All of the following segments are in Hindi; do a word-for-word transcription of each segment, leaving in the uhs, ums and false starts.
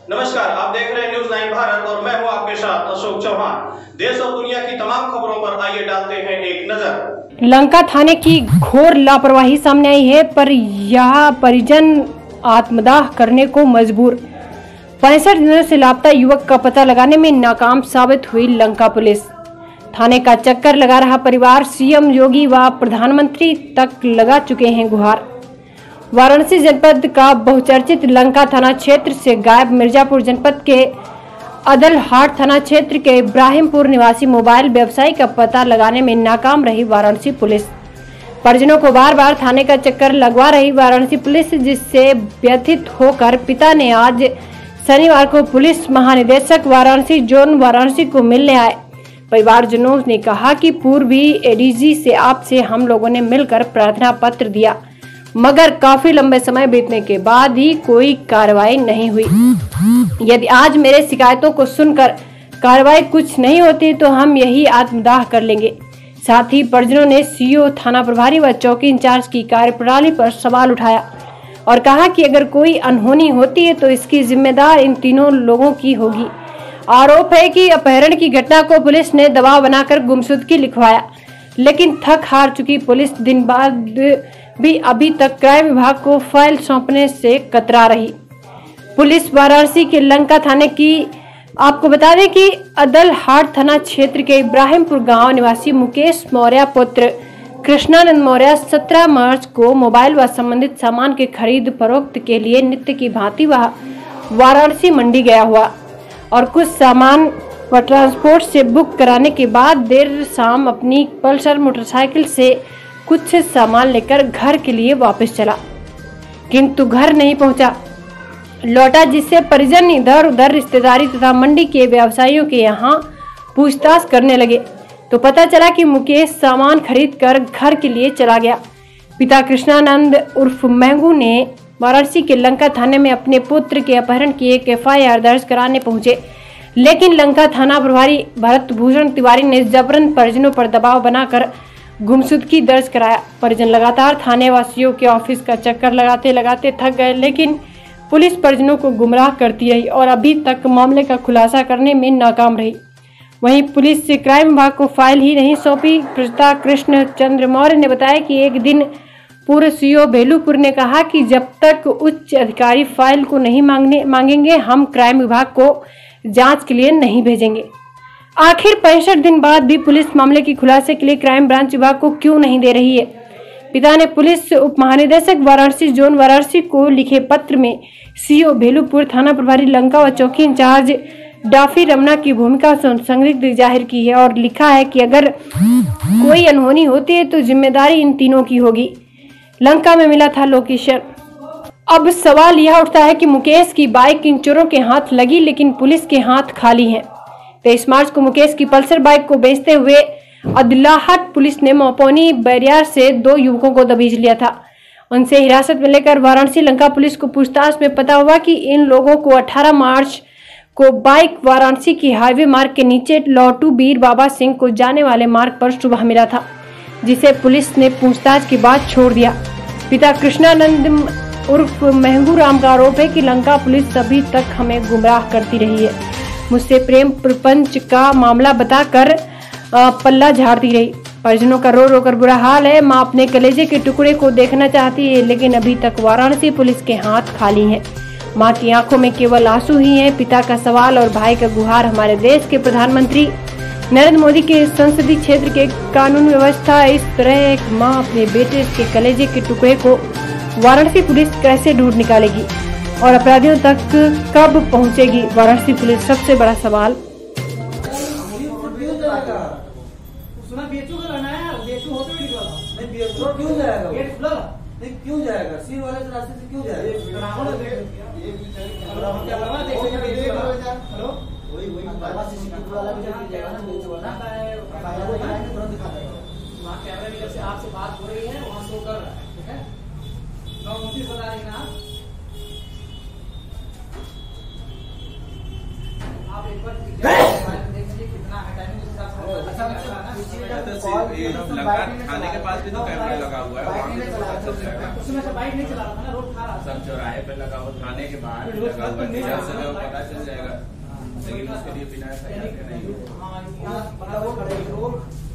नमस्कार, आप देख रहे हैं न्यूज़ नाइन भारत और मैं हूं आपके साथ अशोक चौहान। देश और दुनिया की तमाम खबरों पर आइए डालते हैं एक नजर। लंका थाने की घोर लापरवाही सामने आई है, पर यह परिजन आत्मदाह करने को मजबूर। पैंसठ दिनों से लापता युवक का पता लगाने में नाकाम साबित हुई लंका पुलिस। थाने का चक्कर लगा रहा परिवार सीएम योगी व प्रधानमंत्री तक लगा चुके हैं गुहार। वाराणसी जनपद का बहुचर्चित लंका थाना क्षेत्र से गायब मिर्जापुर जनपद के अदलहाट थाना क्षेत्र के इब्राहिमपुर निवासी मोबाइल व्यवसायी का पता लगाने में नाकाम रही वाराणसी पुलिस। परिजनों को बार बार थाने का चक्कर लगवा रही वाराणसी पुलिस, जिससे व्यथित होकर पिता ने आज शनिवार को पुलिस महानिदेशक वाराणसी जोन वाराणसी को मिलने आए। परिवारजनों ने कहा कि पूर्वी एडीजी से आपसे हम लोगों ने मिलकर प्रार्थना पत्र दिया, मगर काफी लंबे समय बीतने के बाद ही कोई कार्रवाई नहीं हुई। यदि आज मेरे शिकायतों को सुनकर कार्रवाई कुछ नहीं होती तो हम यही आत्मदाह कर लेंगे। साथ ही परिजनों ने सीओ, थाना प्रभारी व चौकी इंचार्ज की कार्यप्रणाली पर सवाल उठाया और कहा कि अगर कोई अनहोनी होती है तो इसकी जिम्मेदार इन तीनों लोगों की होगी। आरोप है कि अपहरण की घटना को पुलिस ने दबाव बनाकर गुमशुदगी लिखवाया, लेकिन थक हार चुकी पुलिस दिन बाद भी अभी तक क्राइम विभाग को फाइल सौंपने से कतरा रही। पुलिस वाराणसी के लंका थाने की आपको बता दें कि अदलहाट थाना क्षेत्र के इब्राहिमपुर गांव निवासी मुकेश मौर्य पुत्र कृष्णानंद मौर्य सत्रह मार्च को मोबाइल व संबंधित सामान के खरीद फरोख्त के लिए नित्य की भांति वह वाराणसी मंडी गया हुआ और कुछ सामान व ट्रांसपोर्ट से बुक कराने के बाद देर शाम अपनी पल्सर मोटरसाइकिल से कुछ सामान लेकर घर के लिए वापस चला, किंतु घर नहीं पहुंचा। लौटा, जिससे परिजन इधर उधर रिश्तेदारी तथा मंडी के व्यवसायियों के यहाँ पूछताछ करने लगे तो पता चला कि मुकेश सामान खरीद कर घर के लिए चला गया। पिता कृष्णानंद उर्फ मैंगू ने वाराणसी के लंका थाने में अपने पुत्र के अपहरण की एक एफ आई आर दर्ज कराने पहुंचे, लेकिन लंका थाना प्रभारी भरत भूषण तिवारी ने जबरन परिजनों पर दबाव बनाकर गुमशुदगी दर्ज कराया। परिजन लगातार थाने वासियों के ऑफिस का चक्कर लगाते लगाते थक गए, लेकिन पुलिस परिजनों को गुमराह करती रही और अभी तक मामले का खुलासा करने में नाकाम रही। वहीं पुलिस से क्राइम विभाग को फाइल ही नहीं सौंपी। पिता कृष्ण चंद्र मौर्य ने बताया कि एक दिन पूर्व सीओ बेलूपुर ने कहा कि जब तक उच्च अधिकारी फाइल को नहीं मांगने मांगेंगे हम क्राइम विभाग को जांच के लिए नहीं भेजेंगे। आखिर पैंसठ दिन बाद भी पुलिस मामले की खुलासे के लिए क्राइम ब्रांच विभाग को क्यों नहीं दे रही है। पिता ने पुलिस उप महानिदेशक वाराणसी जोन वाराणसी को लिखे पत्र में सीओ बेलूपुर, थाना प्रभारी लंका व चौकी इंचार्ज डाफी रमना की भूमिका से संदिग्ध जाहिर की है और लिखा है कि अगर कोई अनहोनी होती है तो जिम्मेदारी इन तीनों की होगी। लंका में मिला था लोकेशन। अब सवाल यह उठता है कि मुकेश की बाइक इन चोरों के हाथ लगी, लेकिन पुलिस के हाथ खाली हैं। तेईस मार्च को मुकेश की पल्सर बाइक को बेचते हुए अदलाहट पुलिस ने मोपौनी बैरियर से दो युवकों को दबोच लिया था। उनसे हिरासत में लेकर वाराणसी लंका पुलिस को पूछताछ में पता हुआ कि इन लोगों को अठारह मार्च को बाइक वाराणसी की हाईवे मार्ग के नीचे लौटू वीर बाबा सिंह को जाने वाले मार्ग पर सुबह मिला था, जिसे पुलिस ने पूछताछ के बाद छोड़ दिया। पिता कृष्णानंद उर्फ महंगू राम का आरोप है कि लंका पुलिस अभी तक हमें गुमराह करती रही है, मुझसे प्रेम प्रपंच का मामला बताकर पल्ला झाड़ती रही। परिजनों का रो रो कर बुरा हाल है। मां अपने कलेजे के टुकड़े को देखना चाहती है, लेकिन अभी तक वाराणसी पुलिस के हाथ खाली हैं। मां की आंखों में केवल आंसू ही हैं। पिता का सवाल और भाई का गुहार हमारे देश के प्रधानमंत्री नरेंद्र मोदी के संसदीय क्षेत्र के कानून व्यवस्था। इस तरह एक माँ अपने बेटे के कलेजे के टुकड़े को वाराणसी पुलिस कैसे ढूंढ निकालेगी और अपराधियों तक कब पहुंचेगी? वाराणसी पुलिस सबसे बड़ा सवाल। क्यों जाएगा? सी वाले रास्ते से क्यों जाएगा? आपसे बात हो रही है, वहाँ शो कर रहा है, ठीक है? नौ उनतीस बता रही ना आप एक बार देख लीजिए कितना है टाइमिंग। लंका थाने के पास भी तो कैमरा लगा हुआ है, वहाँ पे तो पता चल जाएगा। उसमें से बाइक नहीं चला रहा था ना, रोड खा रहा था। सब चौराहे पे लगा हुआ, थाने के बाहर भी लगा हुआ, जहाँ से वो पता चल जाएगा। लेकिन उसके लिए बिना एफ आई आर के नहीं होगा। हाँ, यहाँ मतलब वो खड़े रोड,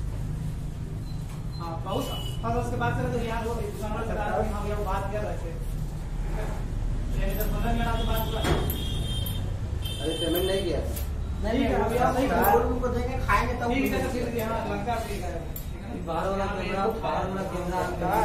हाँ बहुत बस उसके बाद से तो यहाँ वो दुकान वाला चला रहा है, हाँ भैया वो बात कर रहे थे। ये जब पंद्रह मिनट आपके बात हुआ, अरे पेमेंट नहीं किया नहीं है अभी आप नहीं रोड को देंगे खाएंगे तब ठीक है तो फिर यहाँ लंका ठीक है। बाहर वाला कैमरा बाहर वाला कैमरा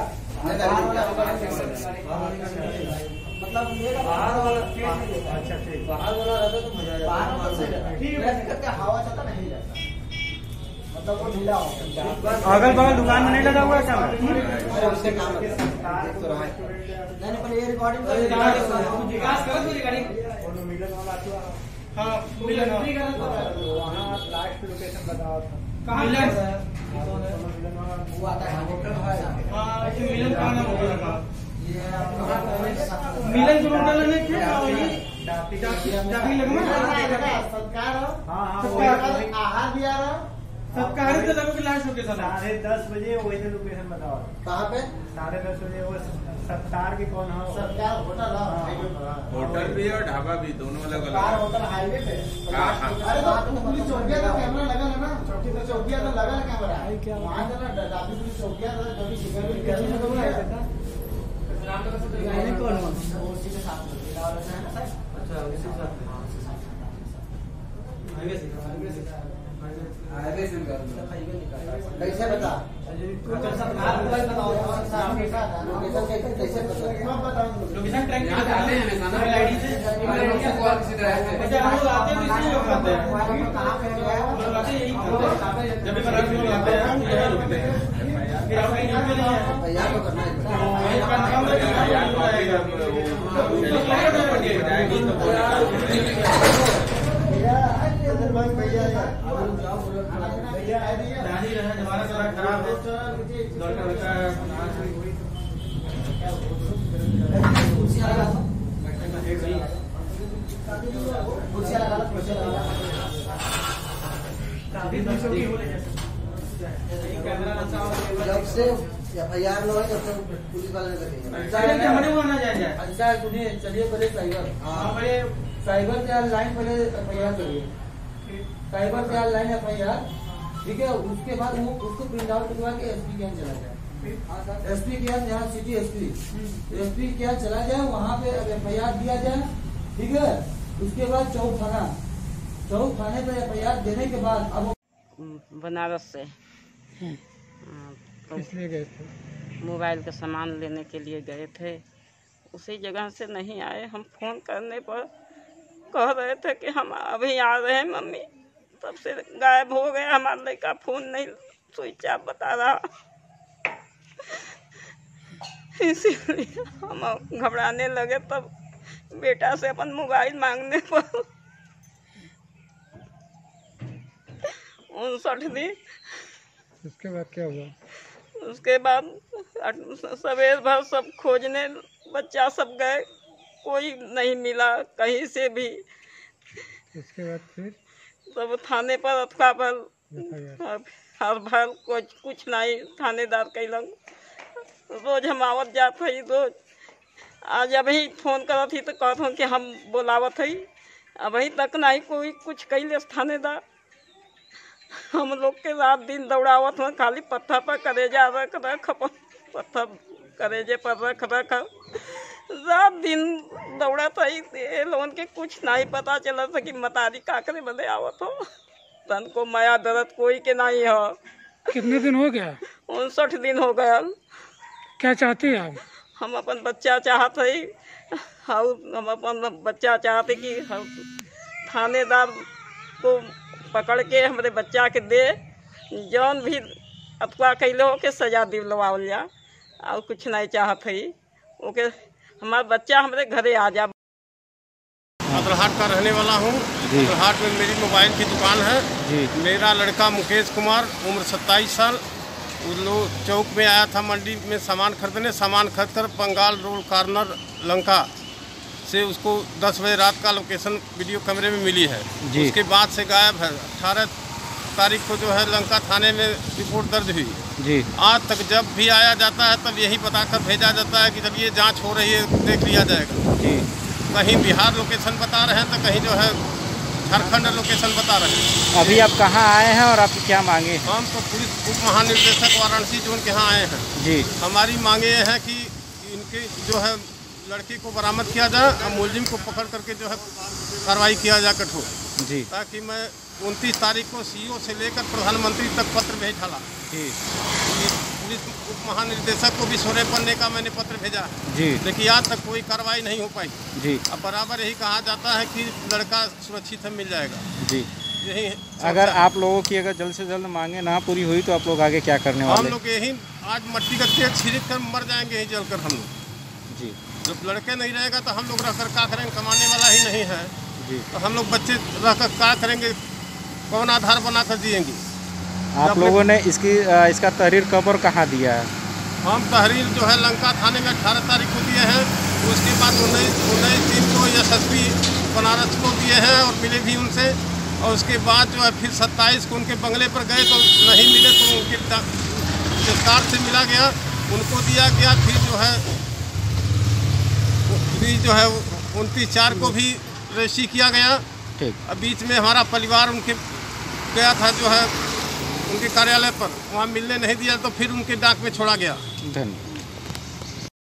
मतलब मेरा बाहर वाला अच्छा ठीक बाहर वाला रहता तो मजा बाहर वाला ठीक है करके हवा चलता नहीं जाता मतलब वो ढीला हो अगल बगल दुकान में नहीं लगा हुआ क्या? उससे काम नहीं नहीं पर ये रिकॉर्डिंग विकास करो तो रिकॉर्डिंग हाँ मिलन वहाँ लास्ट लोकेशन बताओ कहाँ मिलन वो आता है होटल है हाँ मिलन कहाँ नाम होगा ये मिलन जो होटल है क्या डाकी डाकी लगना सरकार हाँ हाँ आहार दिया रहा सबकारी तो लगो कि लास्ट लोकेशन साढ़े दस बजे वही लोकेशन बताओ। कहाँ पे साढ़े दस बजे वो सत्तार के कौन हो सरकार होटल होटल भी और ढाबा भी दोनों अलग सरकार अलग। होटल हाईवे पे हाँ, हाँ। अरे तो पुलिस चौकिया का कैमरा लगा है ना चौकी तो चौकिया तो लगा है कैमरा वहाँ से ना डाबी पुलिस चौकिया था जो भी शिकार भी कर रहे कौन हो उसी के साथ अच्छा उसी के साथ हाईवे से हाईवे से हाईवे से कैसे बता सरकार मोबाइल बताओ लोकेशन कैसे कैसे बता लोकेशन ट्रैक करते हैं हमेशा ना आईडी से कॉल सीधा है जैसे हम लोग आते हैं इसी लोग आते हैं कहाँ पे गया लोग आते हैं यही जब भी बराबर लोग आते हैं हम यही रुकते हैं फिर आप कहीं निकल नहीं है तैयार तो करना है ये काम काम रहेगा यार हो जाएगा दादी रहा हमारा सारा खराब है लड़का लड़का जब से एफ आई आर हुआ जब से पुलिस वाले ने साइबर हमारे वो आना जाएगा अच्छा सुनिए चलिए पहले साइबर हाँ पहले साइबर से लाइन पहले एफ आई आर करिए साइबर से लाइन एफ आई आर ठीक है उसके बाद वो उसको प्रिंट आउट करवा के एस पी के यहाँ चला जाए एस पी के यहाँ यहाँ city S P S P के यहाँ चला जाए वहाँ पे एफ आई आर दिया जाए ठीक है। उसके बाद चौक थाना चौक थाने पर एफ आई आर देने के बाद अब बनारस से तो इसलिए गए थे मोबाइल का सामान लेने के लिए गए थे, उसी जगह से नहीं आए। हम फोन करने पर कह रहे थे कि हम अभी आ रहे हैं मम्मी, तब से गायब हो गया हमारा लड़का, फोन नहीं स्विच ऑफ बता रहा। इसीलिए हम घबराने लगे, तब बेटा से अपन मोबाइल मांगने पर उनसठ दिन उसके बाद क्या हुआ? उसके बाद सवेर भर सब खोजने, बच्चा सब गए, कोई नहीं मिला कहीं से भी। उसके बाद फिर सब थाने पर अथवा पर हर भर कुछ कुछ नहीं, थानेदार कैलक रोज हम आवत जात हई रोज। आज अभी फोन करत ही तो कहत हूँ कि हम बोलावत हई, अभी तक नहीं कोई कुछ कैले थानेदार। हम लोग के रात दिन दौड़ावत हूँ, खाली पत्थर पर करेजा रख रख, पत्थर करेजे पर रख रख रात दिन दौड़त हई। लोगन के कुछ नहीं पता चला था कि मतारी काकरे बदे आवत हो, तन को माया दर्द कोई के नहीं हो। कितने दिन हो गया? उनसठ दिन हो गया। क्या चाहते हैं आप? हम अपन बच्चा चाहत हई, हम अपन बच्चा चाहते कि हम थानेदार को पकड़ के हमारे बच्चा के दे, जौन भी अथवा कैले हो के सजा दिलवावल जा, और कुछ नहीं चाहत हई। ओके हमारा बच्चा हमारे घरे आ जा। अदरहाट का रहने वाला हूँ। अदरहाट में मेरी मोबाइल की दुकान है जी। मेरा लड़का मुकेश कुमार उम्र सत्ताईस साल उन लोग चौक में आया था मंडी में सामान खरीदने, सामान खरीद कर बंगाल रोड कॉर्नर लंका से उसको दस बजे रात का लोकेशन वीडियो कैमरे में मिली है। उसके बाद से गायब है। अठारह तारीख को जो है लंका थाने में रिपोर्ट दर्ज हुई जी। आज तक जब भी आया जाता है तब यही बताकर भेजा जाता है कि जब ये जांच हो रही है देख लिया जाएगा जी। कहीं बिहार लोकेशन बता रहे हैं तो कहीं जो है झारखंड लोकेशन बता रहे हैं। अभी आप कहाँ आए हैं और आपकी क्या मांगे हैं? हम तो पुलिस उप महानिदेशक वाराणसी जोन के यहाँ आए हैं जी। हमारी मांगे ये हैं कि इनके जो है लड़के को बरामद किया जाए और मुलजिम को पकड़ करके जो है कार्रवाई किया जाए कठोर जी। ताकि मैं उनतीस तारीख को सीईओ से लेकर प्रधानमंत्री तक पत्र भेज डाला जी। पुलिस उप महानिदेशक को भी सोरे बनने का मैंने पत्र भेजा जी। लेकिन आज तक कोई कार्रवाई नहीं हो पाई जी। अब बराबर यही कहा जाता है कि लड़का सुरक्षित है मिल जाएगा जी। यही अगर आप लोगों की अगर जल्द से जल्द मांगे ना पूरी हुई तो आप लोग आगे क्या करने वाले? हम लोग यही आज मट्टी का तेल छिड़क कर मर जाएंगे यही जलकर हम लोग जी। जब लड़के नहीं रहेगा तो हम लोग रहकर क्या करेंगे कमाने वाला ही नहीं है जी। तो हम लोग बच्चे रहकर क्या करेंगे कौन आधार बना कर जिएंगे? आप लोगों ने इसकी इसका तहरीर कब और कहाँ दिया है? हम तहरीर जो है लंका थाने में अठारह तारीख को दिए हैं उसके बाद उन्नीस उन्नीस दिन को एस एस पी बनारस को दिए हैं और मिले भी उनसे और उसके बाद जो है फिर सत्ताईस को उनके बंगले पर गए तो नहीं मिले तो उनके कार से मिला गया उनको दिया गया फिर जो है भी जो है उनतीस चार को भी रजिस्ट्री किया गया। ठीक। अब बीच में हमारा परिवार उनके गया था जो है उनके कार्यालय पर वहाँ मिलने नहीं दिया तो फिर उनके डाक में छोड़ा गया। धन्यवाद।